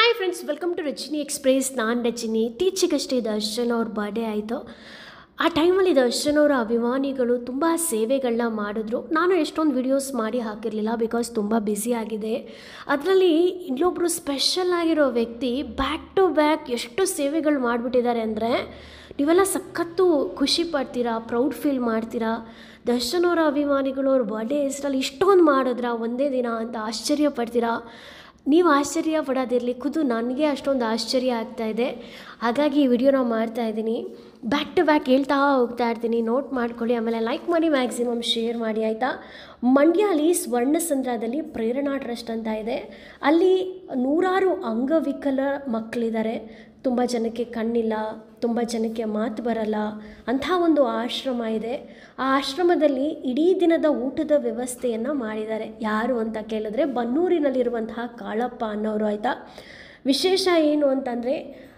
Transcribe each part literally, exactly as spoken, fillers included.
Hi friends, welcome to Rajini express. ನಾನು ರಜನಿ. ಇತ್ತೀಚೆಗಷ್ಟೇ ದರ್ಶನ್ ಅವ್ರ ಬರ್ಡೇ ಆಯಿತು. ಆ ಟೈಮಲ್ಲಿ ದರ್ಶನ್ ಅವರ ಅಭಿಮಾನಿಗಳು ತುಂಬ ಸೇವೆಗಳನ್ನ ಮಾಡಿದ್ರು. ನಾನು ಎಷ್ಟೊಂದು ವಿಡಿಯೋಸ್ ಮಾಡಿ ಹಾಕಿರಲಿಲ್ಲ, ಬಿಕಾಸ್ ತುಂಬ ಬ್ಯುಸಿ ಆಗಿದೆ. ಅದರಲ್ಲಿ ಇನ್ನೊಬ್ಬರು ಸ್ಪೆಷಲ್ ಆಗಿರೋ ವ್ಯಕ್ತಿ ಬ್ಯಾಕ್ ಟು ಬ್ಯಾಕ್ ಎಷ್ಟು ಸೇವೆಗಳು ಮಾಡಿಬಿಟ್ಟಿದ್ದಾರೆ ಅಂದರೆ ನೀವೆಲ್ಲ ಸಖತ್ತು ಖುಷಿ ಪಡ್ತೀರಾ, ಪ್ರೌಡ್ ಫೀಲ್ ಮಾಡ್ತೀರಾ. ದರ್ಶನ್ ಅವರ ಅಭಿಮಾನಿಗಳು ಅವ್ರ ಬರ್ಡೇ ಹೆಸರಲ್ಲಿ ಇಷ್ಟೊಂದು ಮಾಡಿದ್ರ ಒಂದೇ ದಿನ ಅಂತ ಆಶ್ಚರ್ಯ ಪಡ್ತೀರಾ. ನೀವು ಆಶ್ಚರ್ಯ ಪಡೋದಿರಲಿ, ಖುದ್ದು ನನಗೆ ಅಷ್ಟೊಂದು ಆಶ್ಚರ್ಯ ಆಗ್ತಾಯಿದೆ. ಹಾಗಾಗಿ ಈ ವಿಡಿಯೋನ ಮಾಡ್ತಾಯಿದ್ದೀನಿ. ಬ್ಯಾಕ್ ಟು ಬ್ಯಾಕ್ ಹೇಳ್ತಾ ಹೋಗ್ತಾ ಇರ್ತೀನಿ, ನೋಟ್ ಮಾಡ್ಕೊಳ್ಳಿ. ಆಮೇಲೆ ಲೈಕ್ ಮಾಡಿ, ಮ್ಯಾಕ್ಸಿಮಮ್ ಶೇರ್ ಮಾಡಿ, ಆಯಿತಾ. ಮಂಡ್ಯಲ್ಲಿ ಸ್ವರ್ಣಸಂದ್ರದಲ್ಲಿ ಪ್ರೇರಣಾ ಟ್ರಸ್ಟ್ ಅಂತ ಇದೆ. ಅಲ್ಲಿ ನೂರಾರು ಅಂಗವಿಕಲ ಮಕ್ಕಳಿದ್ದಾರೆ. ತುಂಬ ಜನಕ್ಕೆ ಕಣ್ಣಿಲ್ಲ, ತುಂಬ ಜನಕ್ಕೆ ಮಾತು ಬರಲ್ಲ, ಅಂಥ ಒಂದು ಆಶ್ರಮ ಇದೆ. ಆ ಆಶ್ರಮದಲ್ಲಿ ಇಡೀ ದಿನದ ಊಟದ ವ್ಯವಸ್ಥೆಯನ್ನು ಮಾಡಿದ್ದಾರೆ. ಯಾರು ಅಂತ ಕೇಳಿದ್ರೆ ಬನ್ನೂರಿನಲ್ಲಿರುವಂತಹ ಕಾಳಪ್ಪ ಅನ್ನೋರು, ಆಯಿತಾ. ವಿಶೇಷ ಏನು ಅಂತಂದರೆ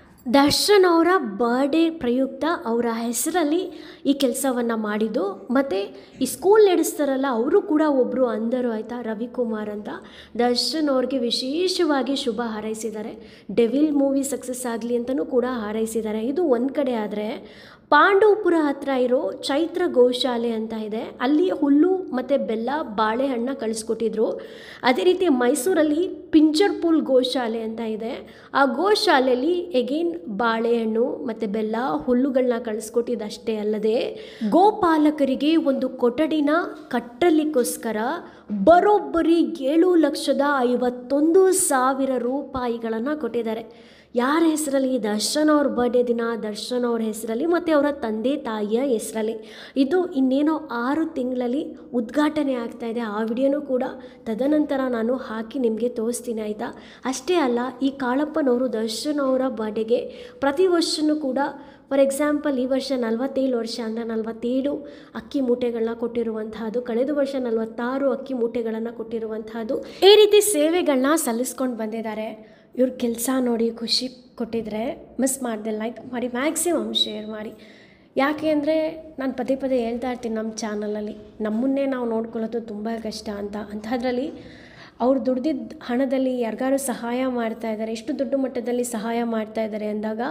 ದರ್ಶನ್ ಅವರ ಬರ್ಡೇ ಪ್ರಯುಕ್ತ ಅವರ ಹೆಸರಲ್ಲಿ ಈ ಕೆಲಸವನ್ನು ಮಾಡಿದ್ದು. ಮತ್ತು ಈ ಸ್ಕೂಲ್ ನಡೆಸ್ತಾರಲ್ಲ, ಅವರು ಕೂಡ ಒಬ್ಬರು ಅಂದರು, ಆಯಿತಾ, ರವಿಕುಮಾರ್ ಅಂತ. ದರ್ಶನ್ ಅವ್ರಿಗೆ ವಿಶೇಷವಾಗಿ ಶುಭ ಹಾರೈಸಿದ್ದಾರೆ. ಡೆವಿಲ್ ಮೂವಿ ಸಕ್ಸಸ್ ಆಗಲಿ ಅಂತಲೂ ಕೂಡ ಹಾರೈಸಿದ್ದಾರೆ. ಇದು ಒಂದು ಕಡೆ ಆದರೆ, ಪಾಂಡವಪುರ ಹತ್ರ ಇರೋ ಚೈತ್ರ ಗೋಶಾಲೆ ಅಂತ ಇದೆ. ಅಲ್ಲಿ ಹುಲ್ಲು ಮತ್ತು ಬೆಲ್ಲ, ಬಾಳೆಹಣ್ಣ ಕಳಿಸ್ಕೊಟ್ಟಿದ್ರು. ಅದೇ ರೀತಿ ಮೈಸೂರಲ್ಲಿ ಪಿಂಜರ್ಪುಲ್ ಗೋಶಾಲೆ ಅಂತ ಇದೆ. ಆ ಗೋಶಾಲೆಯಲ್ಲಿ ಎಗೇನ್ ಬಾಳೆಹಣ್ಣು ಮತ್ತು ಬೆಲ್ಲ, ಹುಲ್ಲುಗಳನ್ನ ಕಳಿಸ್ಕೊಟ್ಟಿದ್ದಷ್ಟೇ ಅಲ್ಲದೆ ಗೋಪಾಲಕರಿಗೆ ಒಂದು ಕೊಠಡಿನ ಕಟ್ಟಲಿಕ್ಕೋಸ್ಕರ ಬರೋಬ್ಬರಿ ಏಳು ಲಕ್ಷದ ಐವತ್ತೊಂದು ಸಾವಿರ ರೂಪಾಯಿಗಳನ್ನು ಕೊಟ್ಟಿದ್ದಾರೆ. ಯಾರ ಹೆಸರಲ್ಲಿ? ದರ್ಶನ್ ಅವ್ರ ಬರ್ಡೇ ದಿನ, ದರ್ಶನ್ ಅವ್ರ ಹೆಸರಲ್ಲಿ ಮತ್ತು ಅವರ ತಂದೆ ತಾಯಿಯ ಹೆಸರಲ್ಲಿ. ಇದು ಇನ್ನೇನೋ ಆರು ತಿಂಗಳಲ್ಲಿ ಉದ್ಘಾಟನೆ ಆಗ್ತಾಯಿದೆ. ಆ ವಿಡಿಯೋನೂ ಕೂಡ ತದನಂತರ ನಾನು ಹಾಕಿ ನಿಮಗೆ ತೋರಿಸ್ತೀನಿ, ಆಯಿತಾ. ಅಷ್ಟೇ ಅಲ್ಲ, ಈ ಕಾಳಪ್ಪನವರು ದರ್ಶನ್ ಅವರ ಬರ್ಡೇಗೆ ಪ್ರತಿ ವರ್ಷವೂ ಕೂಡ, ಫಾರ್ ಎಕ್ಸಾಂಪಲ್ ಈ ವರ್ಷ ನಲವತ್ತೇಳು ವರ್ಷ ಅಂದರೆ ನಲವತ್ತೇಳು ಅಕ್ಕಿ ಮೂಟೆಗಳನ್ನ ಕೊಟ್ಟಿರುವಂತಹದ್ದು, ಕಳೆದ ವರ್ಷ ನಲವತ್ತಾರು ಅಕ್ಕಿ ಮೂಟೆಗಳನ್ನು ಕೊಟ್ಟಿರುವಂತಹದ್ದು. ಈ ರೀತಿ ಸೇವೆಗಳನ್ನ ಸಲ್ಲಿಸ್ಕೊಂಡು ಬಂದಿದ್ದಾರೆ. ಇವ್ರ ಕೆಲಸ ನೋಡಿ ಖುಷಿ ಕೊಟ್ಟಿದ್ರೆ ಮಿಸ್ ಮಾಡಿದೆ ಲೈಕ್ ಮಾಡಿ, ಮ್ಯಾಕ್ಸಿಮಮ್ ಶೇರ್ ಮಾಡಿ. ಯಾಕೆ ಅಂದರೆ ನಾನು ಪದೇ ಪದೇ ಹೇಳ್ತಾ ಇರ್ತೀನಿ ನಮ್ಮ ಚಾನಲಲ್ಲಿ, ನಮ್ಮನ್ನೇ ನಾವು ನೋಡ್ಕೊಳ್ಳೋದು ತುಂಬ ಕಷ್ಟ ಅಂತ. ಅಂಥದ್ರಲ್ಲಿ ಅವ್ರು ದುಡ್ದಿದ್ದ ಹಣದಲ್ಲಿ ಯಾರಿಗಾರು ಸಹಾಯ ಮಾಡ್ತಾ ಇದ್ದಾರೆ, ಎಷ್ಟು ದೊಡ್ಡ ಮಟ್ಟದಲ್ಲಿ ಸಹಾಯ ಮಾಡ್ತಾ ಇದ್ದಾರೆ ಅಂದಾಗ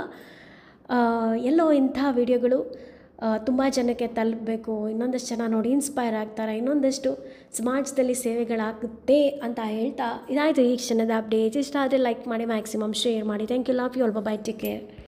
ಎಲ್ಲೋ ಇಂಥ ವಿಡಿಯೋಗಳು ತುಂಬ ಜನಕ್ಕೆ ತಲುಪಬೇಕು, ಇನ್ನೊಂದಷ್ಟು ಜನ ನೋಡಿ ಇನ್ಸ್ಪೈರ್ ಆಗ್ತಾರೆ, ಇನ್ನೊಂದಷ್ಟು ಸಮಾಜದಲ್ಲಿ ಸೇವೆಗಳಾಗುತ್ತೆ ಅಂತ ಹೇಳ್ತಾ ಇದಾಯಿತು ಈ ಕ್ಷಣದ ಅಪ್ಡೇಟ್. ಇಷ್ಟ ಆದರೆ ಲೈಕ್ ಮಾಡಿ, ಮ್ಯಾಕ್ಸಿಮಮ್ ಶೇರ್ ಮಾಡಿ. Thank you, love you all, bye, take care.